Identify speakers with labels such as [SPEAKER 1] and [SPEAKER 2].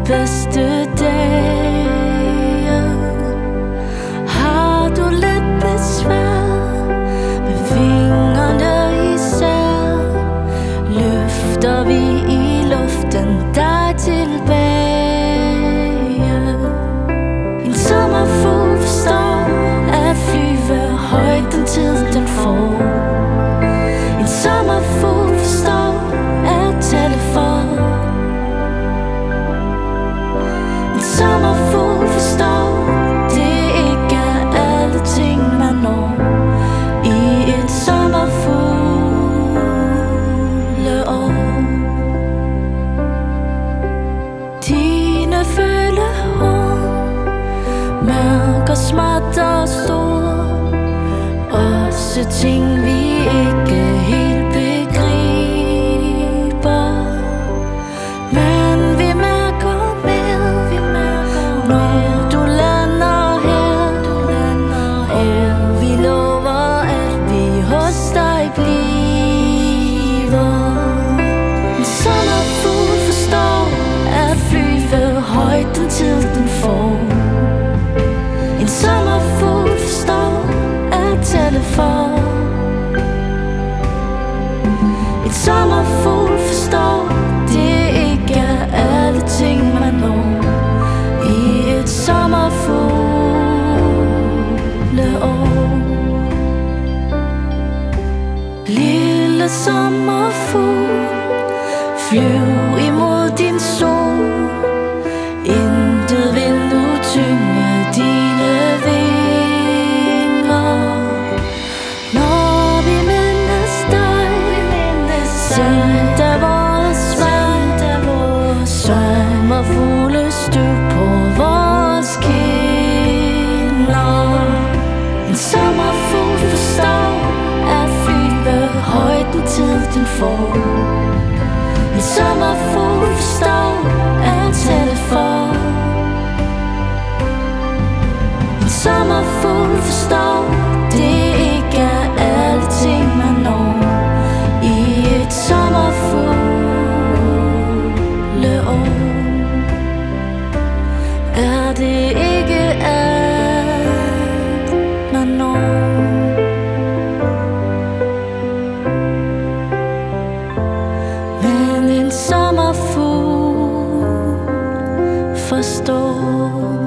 [SPEAKER 1] bedste dage. Har du lidt besvær med fingrene især, løfter vi i luften dig tilbage. En sommerfugl forstår at flyve højt den tid den får. En sommerfugl forstår at tælle for. En sommerfugl forstår det ikke er alle ting man når i et sommerfugleår. Dine følehorn mærker småt og store, også ting vi ikke helt begriber. Men vi mærker mere, når du lander her. Og vi lover at vi hos dig bliver. En sommerfugl forstår at flyve højt den tid den får. En sommerfugl forstår at tælle for. En sommerfugl forstår det ikke er alle ting man når i et sommerfugleår. Lille sommerfugl, flyv imod din sol. Intet vil nu tynge dine vinger. Når vi mindes dig, send af vores vej, sommerfuglestyv på vores kinder. En sommerfugl forstår at flyve højt den tid den får. En sommerfugl forstår at tælle for. En sommerfugl forstår det ikke er alle ting man når i et sommerfugleår. Er det ikke alt man når? Men en sommerfugl forstår.